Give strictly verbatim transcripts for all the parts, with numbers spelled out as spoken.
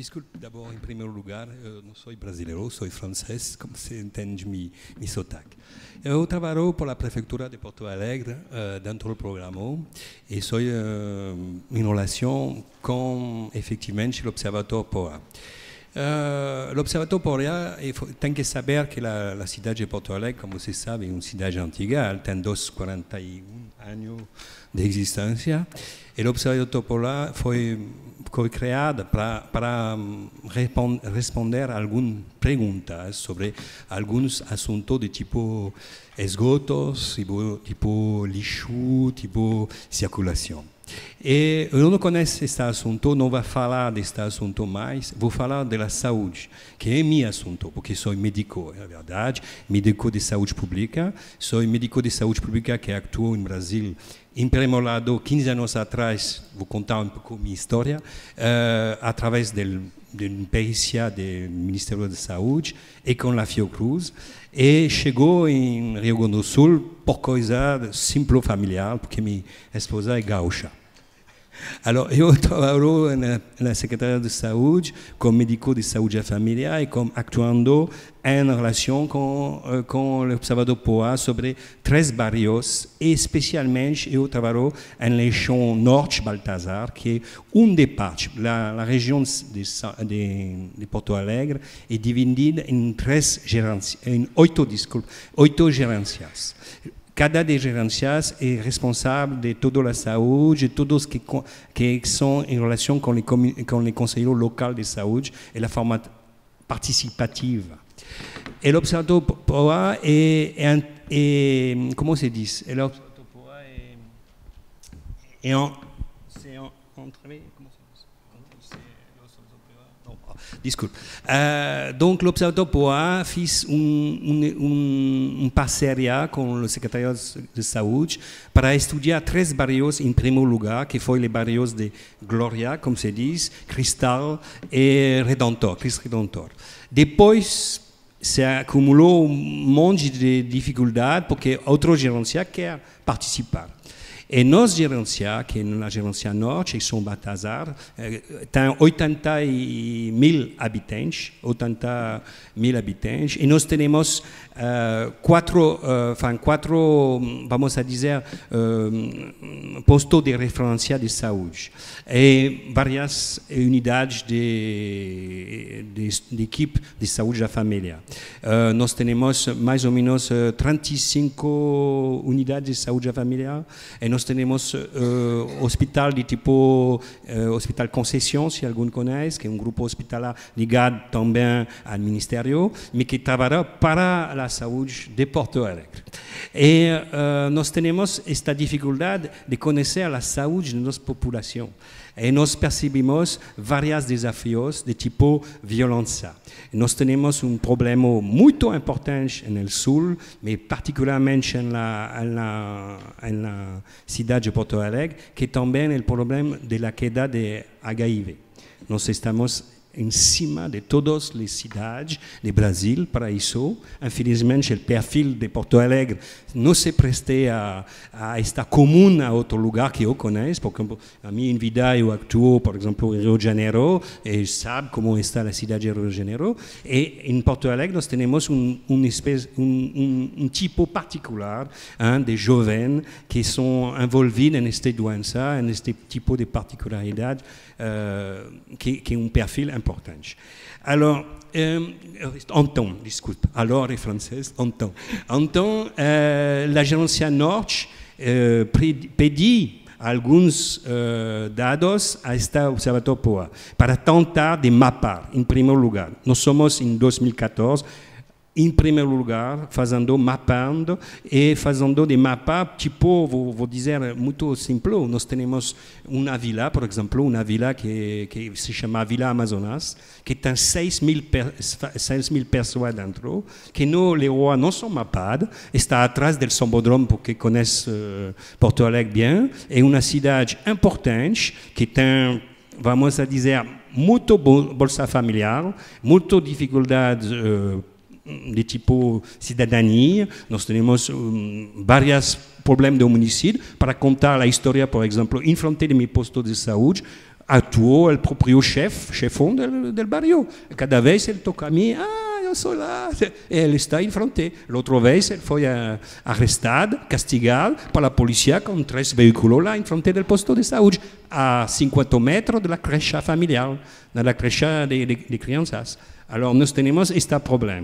desculpe, d'abord, em primeiro lugar, eu não sou brasileiro, sou francês, como você entende mi, mi sotaque. Eu trabalho para a Prefeitura de Porto Alegre, uh, dentro do programa, e sou uh, em relação com, efetivamente, l'Observatório Poa. Uh, L'Observatório Poa tem que saber que a, a cidade de Porto Alegre, como você sabe, é uma cidade antiga, ela tem duzentos e quarenta e um anos de existência, e l'Observatório Poa foi foi criada para, para responder a algumas perguntas sobre alguns assuntos de tipo esgotos, tipo, tipo lixo, tipo circulação. E eu não conheço este assunto, não vou falar deste assunto mais, vou falar da saúde, que é meu assunto, porque sou médico, é verdade, médico de saúde pública, sou médico de saúde pública que atuou no Brasil. Em primeiro lado, quinze anos atrás, vou contar um pouco minha história, uh, através de uma perícia do Ministério da Saúde e com a Fiocruz, e chegou em Rio Grande do Sul por coisa simples familiar, porque minha esposa é gaúcha. Alors, eu trabalho na, na Secretaria de Saúde como médico de saúde da família e como atuando em relação com, com o Observatório Poa sobre três bairros, e especialmente eu trabalho em região norte Baltazar, que é um de partes. A, a região de, de, de Porto Alegre é dividida em três gerências, em oito, desculpa, oito gerências. Cada das gerências é responsável de toda a saúde, de todos que, que são em relação com os com les conselheiros locais de saúde e a forma participativa. E l'Observatório Poa é, é, é, como se diz? L'Observatório Poa é, é, en, c'est en, entre, comment Desculpe. Uh, donc, l'Observatoire Poa fez um, um, um, um parceria com o Secretariado de Saúde para estudar três bairros em primeiro lugar, que foi os bairros de Glória, como se diz, Cristal e Redentor, Cristo Redentor. Depois, se acumulou um monte de dificuldades, porque outra gerência quer participar. E nossa gerência, que é na gerência norte, em São Baltazar, tem oitenta mil habitantes, oitenta mil habitantes, e nós temos uh, quatro, uh, enfin, quatro, vamos a dizer, uh, postos de referência de saúde e várias unidades de, de, de equipe de saúde da família. Uh, nós temos mais ou menos uh, trinta e cinco unidades de saúde da família, e nós temos uh, hospital de tipo uh, Hospital Conceição, se alguém conhece, que é um grupo hospitalar ligado também ao Ministério, mas que trabalha para a saúde de Porto Alegre. E uh, nós temos esta dificuldade de conhecer a saúde da nossa população. E nós percebemos vários desafios de tipo violência. Nós temos um problema muito importante no sul, mas particularmente na, na, na cidade de Porto Alegre, que também é o problema da queda de H I V. Nós estamos em cima de todas as cidades do Brasil para isso. Infelizmente, o perfil de Porto Alegre não se presta a, a estar comum a outro lugar que eu conheço. Por exemplo, a minha vida, eu atuo, por exemplo, em Rio de Janeiro, e sabe como está a cidade de Rio de Janeiro. E em Porto Alegre, nós temos um, um, espécie, um, um, um tipo particular hein, de jovens que são envolvidos nesta doença, neste tipo de particularidade, uh, que, que é um perfil importante. Alors, euh, então, desculpe, alors em francês, então. Então, uh, a gerência norte uh, pediu alguns uh, dados a este Observatório Poa para tentar de mapar, em primeiro lugar. Nós somos em dois mil e quatorze, em primeiro lugar, fazendo, mappando e fazendo de mapa, tipo, vou, vou dizer, muito simples. Nós temos uma vila, por exemplo, uma vila que, que se chama Vila Amazonas, que tem seis mil pessoas dentro, que não, les rois não são mapadas, está atrás do Sambódromo, porque conhece uh, Porto Alegre bem, é uma cidade importante, que tem, vamos a dizer, muito bolsa familiar, muita dificuldade uh, de tipo cidadania. Nós temos um, vários problemas de homicídio. Para contar a história, por exemplo, em frente do meu posto de saúde, attuò il proprio chef, chefão del, del barrio. Cada vez ele toca a mim, ah, eu sou lá. E ele está em frente. L'autre vez ele foi uh, arrestado, castigado pela polícia com três veículos lá em frente do posto de saúde, a cinquenta metros da creche familiar, da creche de, de, de crianças. Alors, nós temos este problema.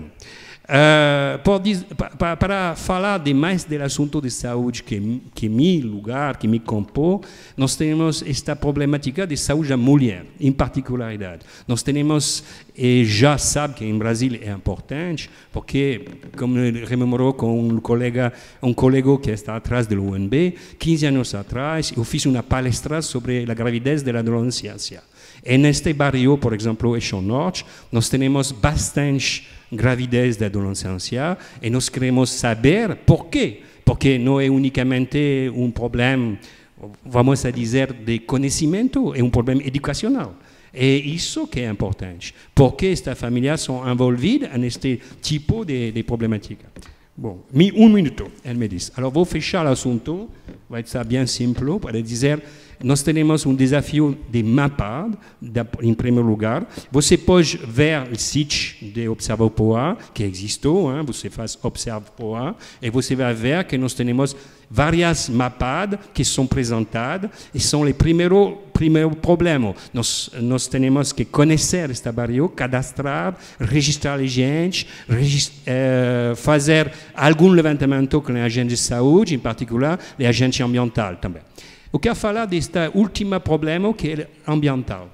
Uh, por, para, para falar de mais do assunto de saúde que que meu lugar, que me compor, nós temos esta problemática de saúde da mulher, em particularidade. Nós temos, e já sabe que em Brasil é importante, porque, como rememorou com um colega, um colega que está atrás do U N B, quinze anos atrás, eu fiz uma palestra sobre a gravidez da adolescência. E neste barrio, por exemplo, Eixo Norte, nós temos bastante gravidez da adolescência e nós queremos saber por quê. Porque não é unicamente um problema, vamos a dizer, de conhecimento, é um problema educacional. É isso que é importante. Porque estas famílias são envolvidas neste tipo de, de problemática. Bom, um minuto, ele me diz. Alors, vou fechar o assunto, vai ser bem simples, para dizer, nós temos um desafio de mapa, em primeiro lugar. Você pode ver o site de Observa Poa, que existiu, hein? Você faz Observa Poa, e você vai ver que nós temos várias mapas que são apresentadas, e são os primeiros primeiro problema. Nós, nós temos que conhecer este barrio, cadastrar, registrar a gente, registrar, eh, fazer algum levantamento com a agente de saúde, em particular, a agente ambiental também. Eu quero falar deste último problema, que é ambiental.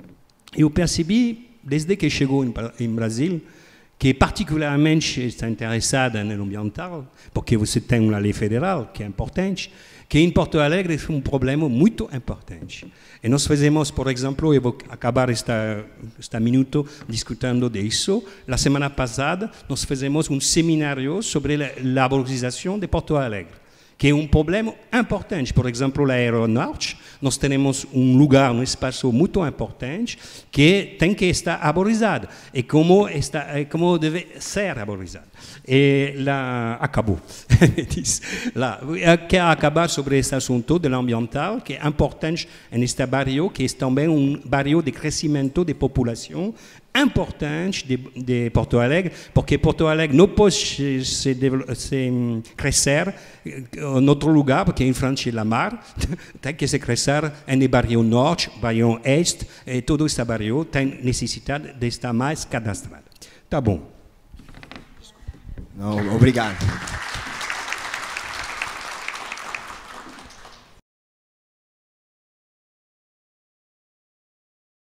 Eu percebi, desde que chegou em, em Brasil, que particularmente está interessada no ambiental, porque você tem uma lei federal que é importante, que em Porto Alegre é um problema muito importante. E nós fazemos, por exemplo, eu vou acabar esta, esta minuto discutindo disso. Na semana passada, nós fizemos um seminário sobre a arborização de Porto Alegre, que é um problema importante. Por exemplo, na Aeronorte, nós temos um lugar, um espaço muito importante que tem que estar arborizado e como, está, como deve ser arborizado. E lá acabou. Lá, quero acabar sobre esse assunto do ambiental, que é importante neste barrio, que é também um barrio de crescimento de população importante de, de Porto Alegre, porque Porto Alegre não pode se, se, se crescer em outro lugar, porque em frente da mar, tem que se crescer no barrio norte, barrio este, e todo este barrio tem necessidade de estar mais cadastrado. Tá bom. Não, obrigado.